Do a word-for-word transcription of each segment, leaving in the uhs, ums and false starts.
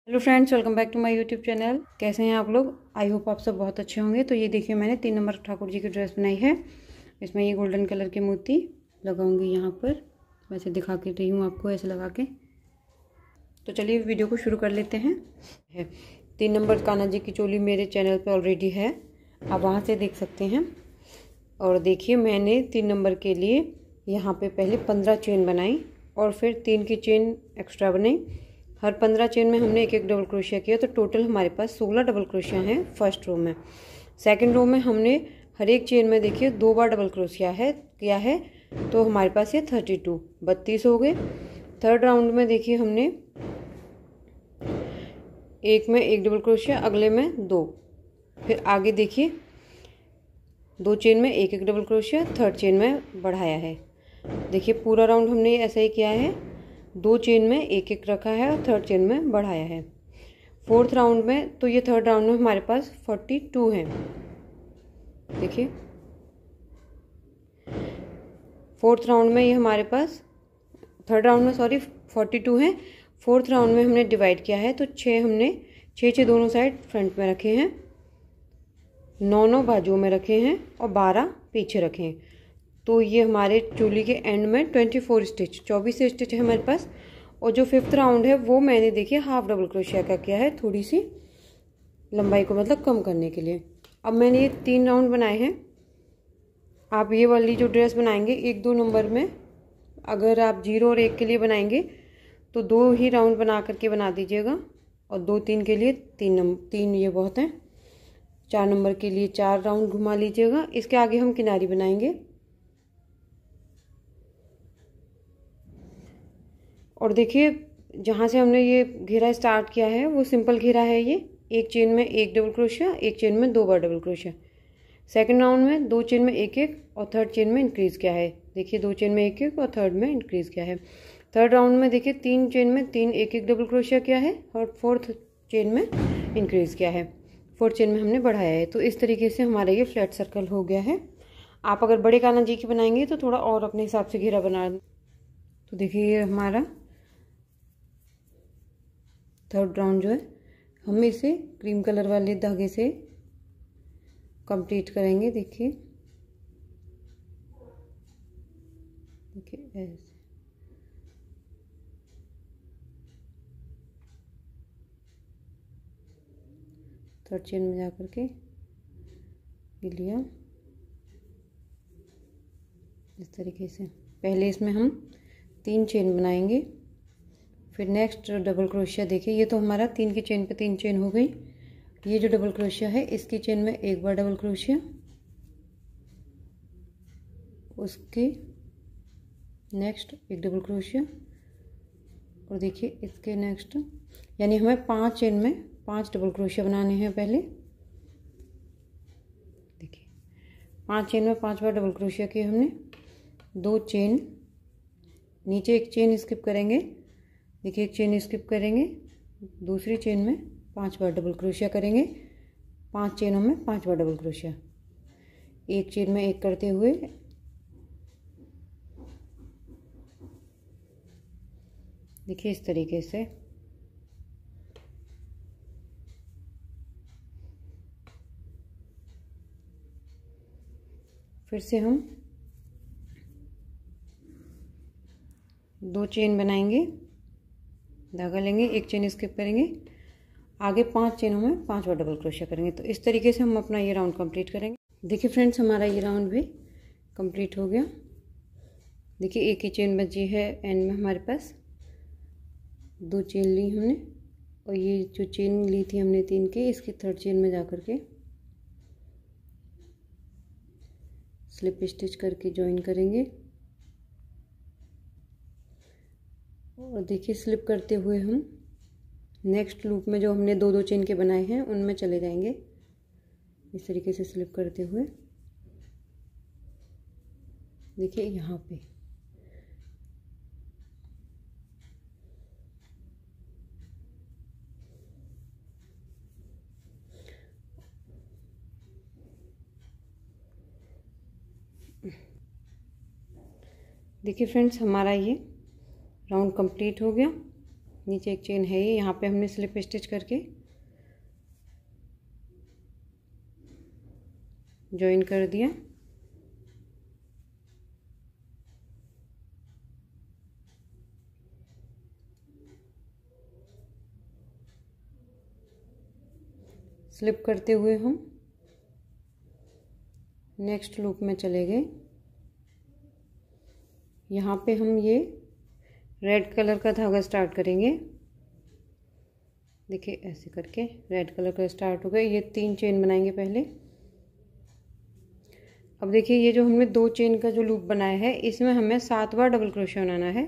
Hello friends, welcome back to my YouTube channel. कैसे हैं आप लोग? आई होप आप सब बहुत अच्छे होंगे। तो ये देखिए, मैंने तीन नंबर ठाकुर जी की ड्रेस बनाई है। इसमें ये गोल्डन कलर की मोती लगाऊंगी यहाँ पर। वैसे दिखा के रही हूँ आपको ऐसे लगा के। तो चलिए वीडियो को शुरू कर लेते हैं। है तीन नंबर कान्हा जी की चोली मेरे चैनल पर ऑलरेडी है, आप वहाँ से देख सकते हैं। और देखिए, मैंने तीन नंबर के लिए यहाँ पर पहले पंद्रह चेन बनाई और फिर तीन की चेन एक्स्ट्रा बनाई। हर पंद्रह चेन में हमने एक एक डबल क्रोशिया किया, तो टोटल हमारे पास सोलह डबल क्रोशिया हैं फर्स्ट रो में। सेकंड रो में हमने हर एक चेन में देखिए दो बार डबल क्रोशिया है किया है, तो हमारे पास ये थर्टी टू बत्तीस हो गए। थर्ड राउंड में देखिए हमने एक में एक डबल क्रोशिया, अगले में दो, फिर आगे देखिए दो चेन में एक एक डबल क्रोशिया, थर्ड चेन में बढ़ाया है। देखिए पूरा राउंड हमने ऐसा ही किया है, दो चेन में एक एक रखा है और थर्ड चेन में बढ़ाया है। फोर्थ राउंड में तो ये थर्ड राउंड में हमारे पास फोर्टी टू है। देखिए फोर्थ राउंड में ये हमारे पास थर्ड राउंड में सॉरी फोर्टी टू है। फोर्थ राउंड में हमने डिवाइड किया है, तो छः हमने छः छः दोनों साइड फ्रंट में रखे हैं, नौ नौ बाजुओं में रखे हैं और बारह पीछे रखे हैं। तो ये हमारे चोली के एंड में ट्वेंटी फोर स्टिच चौबीस स्टिच है हमारे पास। और जो फिफ्थ राउंड है वो मैंने देखिए हाफ डबल क्रोशिया का किया है, थोड़ी सी लंबाई को मतलब कम करने के लिए। अब मैंने ये तीन राउंड बनाए हैं। आप ये वाली जो ड्रेस बनाएंगे एक दो नंबर में, अगर आप जीरो और एक के लिए बनाएंगे तो दो ही राउंड बना करके बना दीजिएगा, और दो तीन के लिए तीन नंबर तीन ये बहुत हैं। चार नंबर के लिए चार राउंड घुमा लीजिएगा। इसके आगे हम किनारी बनाएंगे। और देखिए जहाँ से हमने ये घेरा स्टार्ट किया है वो सिंपल घेरा है। ये एक चेन में एक डबल क्रोशिया, एक चेन में दो बार डबल क्रोशिया। सेकंड राउंड में दो चेन में एक एक और थर्ड चेन में इंक्रीज़ किया है। देखिए दो चेन में एक एक और थर्ड में इंक्रीज़ किया है। थर्ड राउंड में देखिए तीन चेन में तीन एक एक डबल क्रोशिया किया है और फोर्थ चेन में इंक्रीज़ किया है, फोर्थ चेन में हमने बढ़ाया है। तो इस तरीके से हमारा ये फ्लैट सर्कल हो गया है। आप अगर बड़े कान्हा जी की बनाएंगे तो थोड़ा और अपने हिसाब से घेरा बना। तो देखिए ये हमारा थर्ड राउंड जो है हम इसे क्रीम कलर वाले धागे से कंप्लीट करेंगे। देखिए देखिए ऐसे थर्ड चेन में जा करके ये लिया इस तरीके से। पहले इसमें हम तीन चेन बनाएंगे, फिर नेक्स्ट डबल क्रोशिया। देखिए ये तो हमारा तीन की चेन पे तीन चेन हो गई। ये जो डबल क्रोशिया है इसकी चेन में एक बार डबल क्रोशिया, उसके नेक्स्ट एक डबल क्रोशिया, और देखिए इसके नेक्स्ट, यानी हमें पांच चेन में पांच डबल क्रोशिया बनाने हैं पहले। देखिए पांच चेन में पांच बार डबल क्रोशिया किए हमने। दो चेन नीचे एक चेन स्किप करेंगे। देखिए एक चेन स्किप करेंगे, दूसरी चेन में पांच बार डबल क्रोशिया करेंगे। पांच चेनों में पांच बार डबल क्रोशिया, एक चेन में एक करते हुए देखिए इस तरीके से। फिर से हम दो चेन बनाएंगे, धागा लेंगे, एक चेन स्किप करेंगे, आगे पांच चेनों में पांच बार डबल क्रोशिया करेंगे। तो इस तरीके से हम अपना ये राउंड कंप्लीट करेंगे। देखिए फ्रेंड्स हमारा ये राउंड भी कंप्लीट हो गया। देखिए एक ही चेन बची है एंड में हमारे पास, दो चेन ली हमने, और ये जो चेन ली थी हमने तीन की, इसकी थर्ड चेन में जा कर के स्लिप स्टिच करके ज्वाइन करेंगे। और देखिए स्लिप करते हुए हम नेक्स्ट लूप में जो हमने दो दो चेन के बनाए हैं उनमें चले जाएंगे, इस तरीके से स्लिप करते हुए। देखिए यहाँ पे देखिए फ्रेंड्स हमारा ये राउंड कंप्लीट हो गया। नीचे एक चेन है, ये यहाँ पे हमने स्लिप स्टिच करके जॉइन कर दिया। स्लिप करते हुए हम नेक्स्ट लूप में चले गए। यहाँ पे हम ये रेड कलर का धागा स्टार्ट करेंगे। देखिए ऐसे करके रेड कलर का स्टार्ट हो गया। ये तीन चेन बनाएंगे पहले। अब देखिए ये जो हमने दो चेन का जो लूप बनाया है, इसमें हमें सात बार डबल क्रोशिया बनाना है।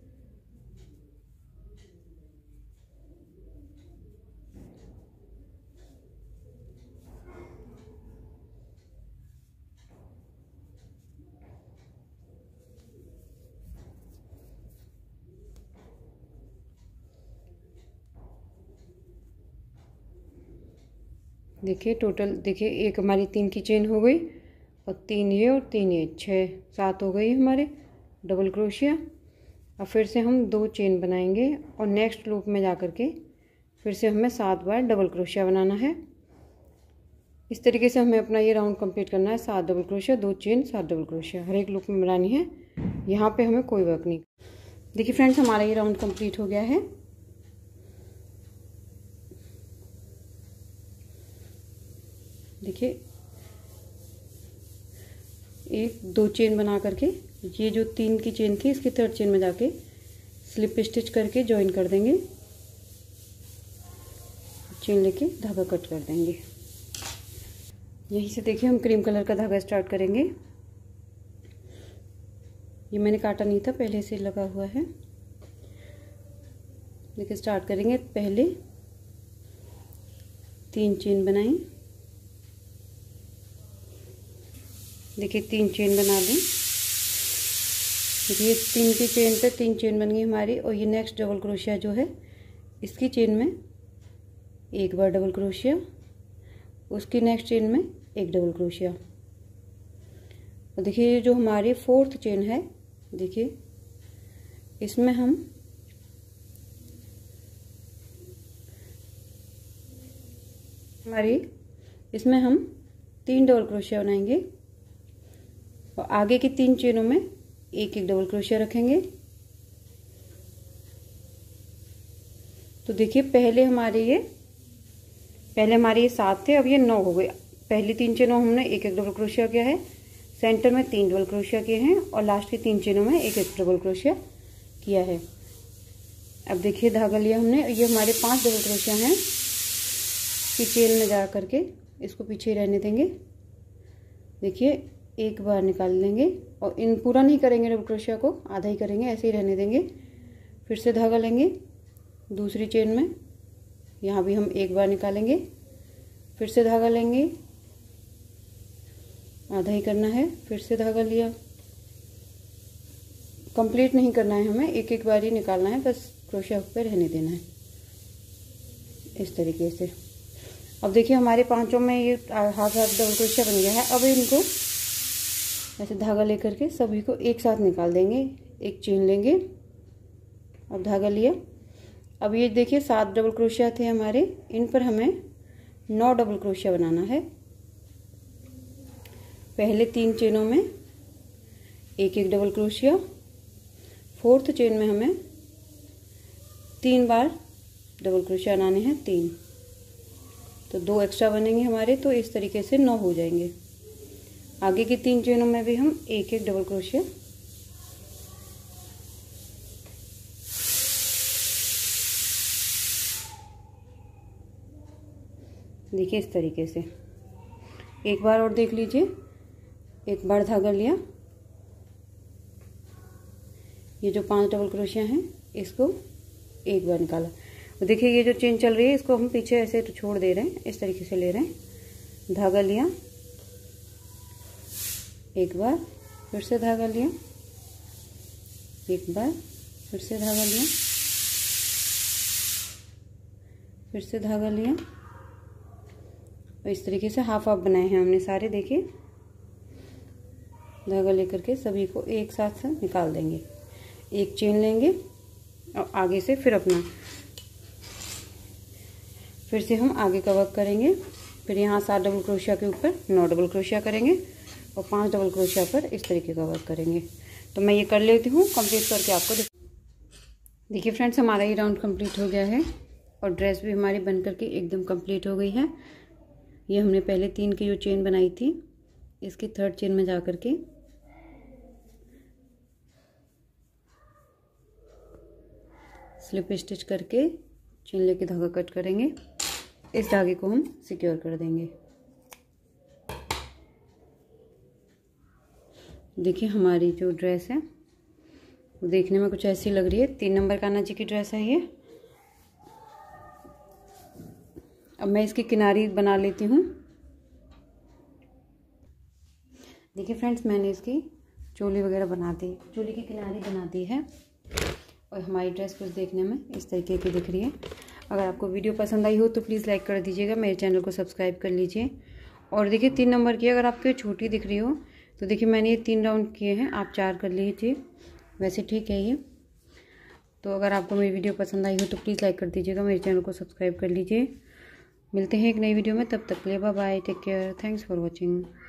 देखिए टोटल देखिए एक हमारी तीन की चेन हो गई और तीन ये और तीन ये, छः सात हो गई हमारे डबल क्रोशिया। अब फिर से हम दो चेन बनाएंगे और नेक्स्ट लूप में जा कर के फिर से हमें सात बार डबल क्रोशिया बनाना है। इस तरीके से हमें अपना ये राउंड कंप्लीट करना है। सात डबल क्रोशिया, दो चेन, सात डबल क्रोशिया हर एक लूप में बनानी है। यहाँ पे हमें कोई वर्क नहीं। देखिए फ्रेंड्स हमारा ये राउंड कंप्लीट हो गया है। देखिए एक दो चेन बना करके ये जो तीन की चेन थी इसकी थर्ड चेन में जाके स्लिप स्टिच करके जॉइन कर देंगे। चेन लेके धागा कट कर देंगे। यहीं से देखिए हम क्रीम कलर का धागा स्टार्ट करेंगे। ये मैंने काटा नहीं था, पहले से लगा हुआ है। देखिए स्टार्ट करेंगे। पहले तीन चेन बनाएं। देखिए तीन चेन बना लें। देखिए तीन की चेन पे तीन चेन बन गई हमारी। और ये नेक्स्ट डबल क्रोशिया जो है इसकी चेन में एक बार डबल क्रोशिया, उसकी नेक्स्ट चेन में एक डबल क्रोशिया। और देखिए ये जो हमारी फोर्थ चेन है, देखिए इसमें हम हमारी इसमें हम तीन डबल क्रोशिया बनाएंगे और आगे की तीन चेनों में एक एक डबल क्रोशिया रखेंगे। तो देखिए पहले हमारे ये पहले हमारे ये सात थे, अब ये नौ हो गए। पहली तीन चेनों हमने एक एक डबल क्रोशिया किया है, सेंटर में तीन डबल क्रोशिया किए हैं और लास्ट की तीन चेनों में एक एक डबल क्रोशिया किया है। अब देखिए धागा लिया हमने, ये हमारे पांच डबल क्रोशिया हैं। की चेन में जा करके इसको पीछे रहने देंगे। देखिए एक बार निकाल लेंगे और इन पूरा नहीं करेंगे डबल क्रोशिया को, आधा ही करेंगे, ऐसे ही रहने देंगे। फिर से धागा लेंगे दूसरी चेन में, यहाँ भी हम एक बार निकालेंगे। फिर से धागा लेंगे, आधा ही करना है। फिर से धागा लिया, कंप्लीट नहीं करना है हमें, एक एक बार ही निकालना है, बस क्रोशिया पे रहने देना है इस तरीके से। अब देखिए हमारे पांचों में ये हाफ हाफ डबल क्रोशिया बन गया है। अब इनको ऐसे धागा लेकर के सभी को एक साथ निकाल देंगे। एक चेन लेंगे, अब धागा लिया। अब ये देखिए सात डबल क्रोशिया थे हमारे, इन पर हमें नौ डबल क्रोशिया बनाना है। पहले तीन चेनों में एक एक डबल क्रोशिया, फोर्थ चेन में हमें तीन बार डबल क्रोशिया बनाने हैं, तीन, तो दो एक्स्ट्रा बनेंगे हमारे, तो इस तरीके से नौ हो जाएंगे। आगे की तीन चेनों में भी हम एक एक डबल क्रोशिया देखिए इस तरीके से। एक बार और देख लीजिए, एक बार धागा लिया, ये जो पांच डबल क्रोशिया हैं इसको एक बार निकाला। देखिए ये जो चेन चल रही है इसको हम पीछे ऐसे तो छोड़ दे रहे हैं, इस तरीके से ले रहे हैं। धागा लिया, एक बार, फिर से धागा लिया, एक बार, फिर से धागा लिया, फिर से धागा लिया। और इस तरीके से हाफ हाफ बनाए हैं हमने सारे। देखिए धागा लेकर के सभी को एक साथ से निकाल देंगे। एक चेन लेंगे, और आगे से फिर अपना फिर से हम आगे का वर्क करेंगे। फिर यहाँ सात डबल क्रोशिया के ऊपर नौ डबल क्रोशिया करेंगे और पांच डबल क्रोशिया पर इस तरीके का वर्क करेंगे। तो मैं ये कर लेती हूँ, कंप्लीट करके आपको देखिए फ्रेंड्स, हमारा ये राउंड कंप्लीट हो गया है और ड्रेस भी हमारी बन करके एकदम कंप्लीट हो गई है। ये हमने पहले तीन की जो चेन बनाई थी, इसकी थर्ड चेन में जा करके स्लिप स्टिच करके चेन लेके धागा कट करेंगे। इस धागे को हम सिक्योर कर देंगे। देखिए हमारी जो ड्रेस है वो देखने में कुछ ऐसी लग रही है। तीन नंबर कान्हा जी की ड्रेस है ये। अब मैं इसकी किनारी बना लेती हूँ। देखिए फ्रेंड्स, मैंने इसकी चोली वगैरह बना दी, चोली की किनारी बना दी है और हमारी ड्रेस कुछ देखने में इस तरीके की दिख रही है। अगर आपको वीडियो पसंद आई हो तो प्लीज़ लाइक कर दीजिएगा, मेरे चैनल को सब्सक्राइब कर लीजिए। और देखिए तीन नंबर की अगर आपको छोटी दिख रही हो तो देखिए मैंने ये तीन राउंड किए हैं, आप चार कर लीजिए, वैसे ठीक है ये। तो अगर आपको मेरी वीडियो पसंद आई हो तो प्लीज़ लाइक कर दीजिएगा, मेरे चैनल को सब्सक्राइब कर लीजिए। मिलते हैं एक नई वीडियो में, तब तक के लिए bye bye, take care, thanks for watching.